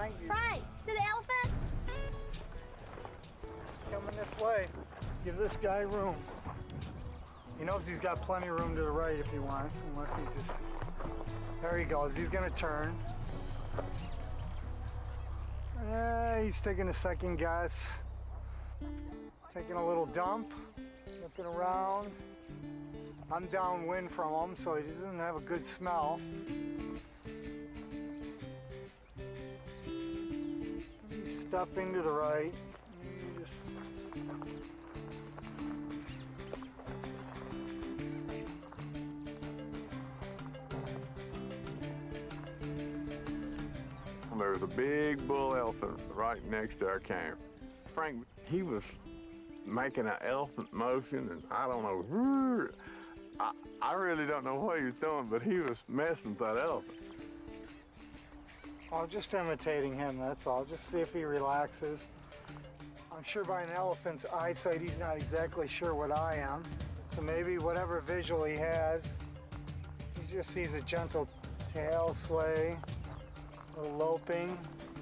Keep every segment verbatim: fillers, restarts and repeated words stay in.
Frank. Frank, to the elephant. Coming this way. Give this guy room. He knows he's got plenty of room to the right if he wants, unless he just... There he goes. He's going to turn. Uh, he's taking a second guess. Taking a little dump. Looking around. I'm downwind from him, so he doesn't have a good smell. Step into the right. You just... There's a big bull elephant right next to our camp. Frank, he was making an elephant motion, and I don't know, I, I really don't know what he was doing, but he was messing with that elephant. Oh, just imitating him, that's all. Just see if he relaxes. I'm sure by an elephant's eyesight, he's not exactly sure what I am. So maybe whatever visual he has, he just sees a gentle tail sway, a little loping.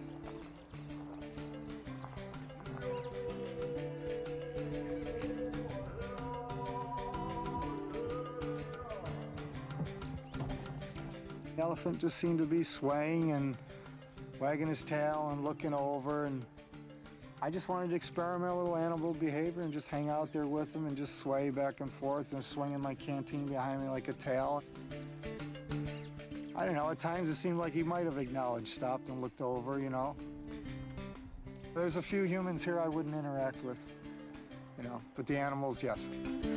The elephant just seemed to be swaying and wagging his tail and looking over, and I just wanted to experiment a little animal behavior and just hang out there with him and just sway back and forth and swinging my canteen behind me like a tail. I don't know, at times it seemed like he might have acknowledged, stopped and looked over, you know. There's a few humans here I wouldn't interact with, you know, but the animals, yes.